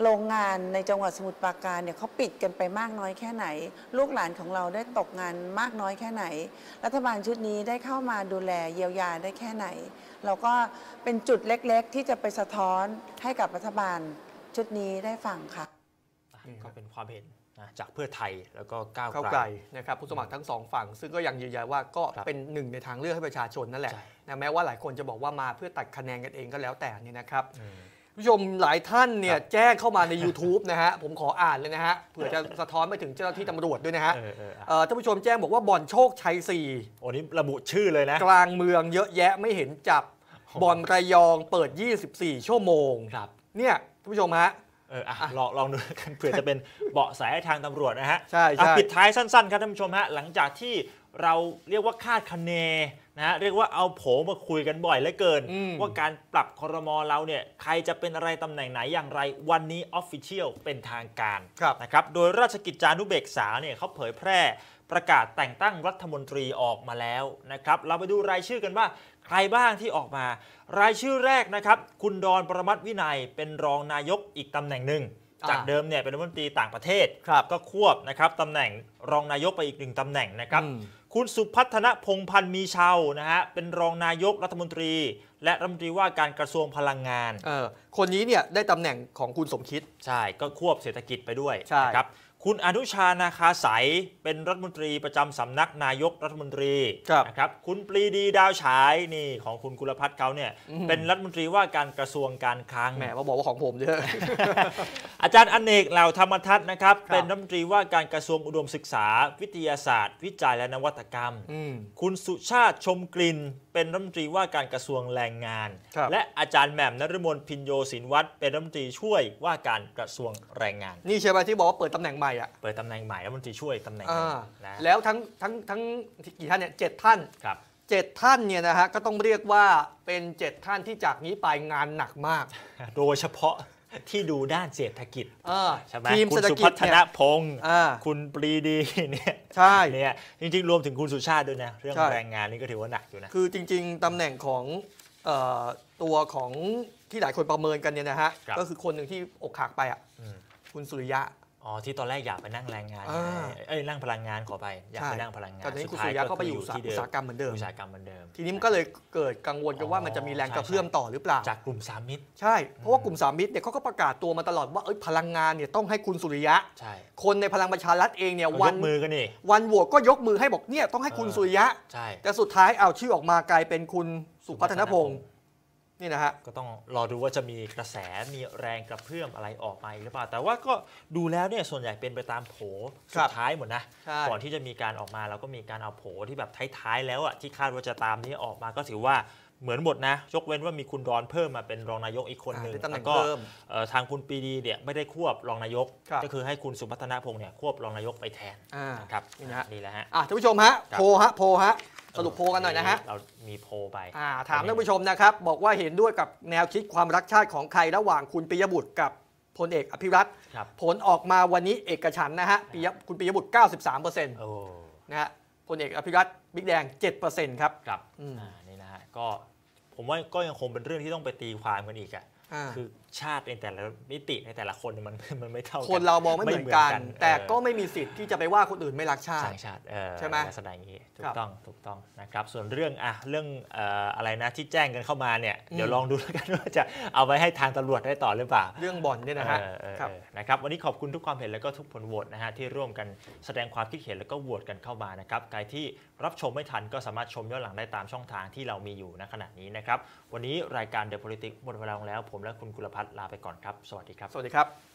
โรงงานในจังหวัดสมุทรปราการเนี่ยเขาปิดกันไปมากน้อยแค่ไหนลูกหลานของเราได้ตกงานมากน้อยแค่ไหนรัฐบาลชุดนี้ได้เข้ามาดูแลเยียวยาได้แค่ไหนเราก็เป็นจุดเล็กๆที่จะไปสะท้อนให้กับรัฐบาลชุดนี้ได้ฟังค่ะก็เป็นความเห็นจากเพื่อไทยแล้วก็ก้าวไกลนะครับผู้สมัครทั้งสองฝั่งซึ่งก็ยังยืนยันว่าก็เป็นหนึ่งในทางเลือกให้ประชาชนนั่นแหละนะแม้ว่าหลายคนจะบอกว่ามาเพื่อตัดคะแนนกันเองก็แล้วแต่นี่นะครับผู้ชมหลายท่านเนี่ยแจ้งเข้ามาใน YouTube นะฮะผมขออ่านเลยนะฮะเผื่อจะสะท้อนไปถึงเจ้าหน้าที่ตำรวจด้วยนะฮะท่านผู้ชมแจ้งบอกว่าบ่อนโชคชัยสี่โอ้นี่ระบุชื่อเลยนะกลางเมืองเยอะแยะไม่เห็นจับบ่อนระยองเปิดยี่สิบสี่ชั่วโมงครับเนี่ยท่านผู้ชมฮะเอออ่ะลองลองดูกันเผื่อจะเป็นเบาะแสทางตำรวจนะฮะใช่ใช่ปิดท้ายสั้นๆครับท่านผู้ชมฮะหลังจากที่เราเรียกว่าคาดคะเนนะฮะเรียกว่าเอาโผมาคุยกันบ่อยเหลือเกินว่าการปรับครม.เราเนี่ยใครจะเป็นอะไรตำแหน่งไหนอย่างไรวันนี้ออฟฟิเชียลเป็นทางการนะครับโดยราชกิจจานุเบกษาเนี่ยเขาเผยแพร่ประกาศแต่งตั้งรัฐมนตรีออกมาแล้วนะครับเราไปดูรายชื่อกันว่าใครบ้างที่ออกมารายชื่อแรกนะครับคุณดอนประมัติวินัยเป็นรองนายกอีกตำแหน่งหนึ่งจากเดิมเนี่ยเป็นรัฐมนตรีต่างประเทศก็ควบนะครับตำแหน่งรองนายกไปอีกหนึ่งตำแหน่งนะครับคุณสุพัฒนพงษ์พันธ์มีเชานะฮะเป็นรองนายกรัฐมนตรีและรัฐมนตรีว่าการกระทรวงพลังงานเออคนนี้เนี่ยได้ตำแหน่งของคุณสมคิดใช่ก็ควบเศรษฐกิจไปด้วยนะครับคุณอนุชานาคาสายเป็นรัฐมนตรีประจำสำนักนายกรัฐมนตรีนะครับคุณปรีดีดาวฉายนี่ของคุณกุลพัฒน์เขาเนี่ยเป็นรัฐมนตรีว่าการกระทรวงการคลังแหมมาบอกว่าของผมเยอะอาจารย์อเนกเหล่าธรรมทัศน์นะครับเป็นรัฐมนตรีว่าการกระทรวงอุดมศึกษาวิทยาศาสตร์วิจัยและนวัตกรรมคุณสุชาติชมกลิ่นเป็นรัฐมนตรีว่าการกระทรวงแรงงานและอาจารย์แหม่มนฤมลพินโยศินวัฒน์เป็นรัฐมนตรีช่วยว่าการกระทรวงแรงงานนี่ใช่ไหมที่บอกว่าเปิดตำแหน่งใหม่อ่ะเปิดตำแหน่งใหม่รัฐมนตรีช่วยตำแหน่งนะแล้วทั้งทั้งทั้งกี่ท่านเนี่ยเจ็ดท่านครับเจ็ดท่านเนี่ยนะฮะก็ต้องเรียกว่าเป็นเจ็ดท่านที่จากนี้ไปงานหนักมากโดยเฉพาะที่ดูด้านเศรษฐกิจใช่ไหมทีมเศรษฐกิจคุณสุพัฒนพงศ์คุณปรีดีเนี่ยใช่เนี่ยจริงๆรวมถึงคุณสุชาติด้วยนะเรื่องแรงงานนี่ก็ถือว่าหนักอยู่นะคือจริงๆตำแหน่งของตัวของที่หลายคนประเมินกันเนี่ยนะฮะก็คือคนหนึ่งที่อกหักไปอ่ะคุณสุริยะอ๋อที่ตอนแรกอยากไปนั่งแรงงานเอ้ยนั่งพลังงานขอไปอยากไปนั่งพลังงานตอนนี้คุณสุริยะก็ไปอยู่อุตสาหกรรมเหมือนเดิมอุตสาหกรรมเหมือนเดิมทีนี้มันก็เลยเกิดกังวลกันว่ามันจะมีแรงกระเพื่อมต่อหรือเปล่าจากกลุ่มสามมิตรใช่เพราะว่ากลุ่มสามมิตรเนี่ยเขาก็ประกาศตัวมาตลอดว่าเอ้ยพลังงานเนี่ยต้องให้คุณสุริยะใช่คนในพลังประชารัฐเองเนี่ยวันมือกันนี่วันโหวตก็ยกมือให้บอกเนี่ยต้องให้คุณสุริยะใช่แต่สุดท้ายเอาชื่อออกมากลายเป็นคุณสุพัฒนพงศ์นี่นะฮะก็ต้องรอดูว่าจะมีกระแสมีแรงกระเพื่อมอะไรออกมาหรือเปล่าแต่ว่าก็ดูแล้วเนี่ยส่วนใหญ่เป็นไปตามโผสุดท้ายหมดนะก่อนที่จะมีการออกมาเราก็มีการเอาโผที่แบบท้ายๆแล้วอ่ะที่คาดว่าจะตามนี้ออกมาก็ถือว่าเหมือนหมดนะยกเว้นว่ามีคุณดอนเพิ่มมาเป็นรองนายกอีกคนหนึ่งแล้วก็ทางคุณปรีดีเนี่ยไม่ได้ควบรองนายกก็คือให้คุณสุพัฒนพงศ์เนี่ยควบรองนายกไปแทนนะครับนี่แหละฮะท่านผู้ชมฮะโพฮะโพฮะสรุปโพกันหน่อยนะฮะเรามีโพไปถามท่านผู้ชมนะครับบอกว่าเห็นด้วยกับแนวคิดความรักชาติของใครระหว่างคุณปิยบุตรกับพลเอกอภิรัตน์ผลออกมาวันนี้เอกฉันท์นะฮะคุณปิยบุตร เก้าสิบสามเปอร์เซ็นต์ นะฮะพลเอกอภิรัตน์บิ๊กแดง เจ็ดเปอร์เซ็นต์ ครับครับนี่นะฮะก็ผมว่าก็ยังคงเป็นเรื่องที่ต้องไปตีความกันอีกอ่ะคือชาติในแต่ละมิติในแต่ละคนมันมันไม่เท่ากันคนเรามองไม่เหมือนกันแต่ก็ไม่มีสิทธิ์ที่จะไปว่าคนอื่นไม่รักชาติชาติใช่ไหมแสดงอย่างนี้ถูกต้องถูกต้องนะครับส่วนเรื่องอ่ะเรื่องอะไรนะที่แจ้งกันเข้ามาเนี่ยเดี๋ยวลองดูแล้วกันว่าจะเอาไปให้ทางตำรวจได้ต่อหรือเปล่าเรื่องบ่อนเนี่ยนะฮะนะครับวันนี้ขอบคุณทุกความเห็นแล้วก็ทุกผลโหวตนะฮะที่ร่วมกันแสดงความคิดเห็นแล้วก็โหวตกันเข้ามานะครับใครที่รับชมไม่ทันก็สามารถชมย้อนหลังได้ตามช่องทางที่เรามีอยู่ณขณะนี้นะครับวันนี้รายการ The Politics หมดเวลาลงแล้วผมและคุณกุลพัฒน์ลาไปก่อนครับสวัสดีครับสวัสดีครับ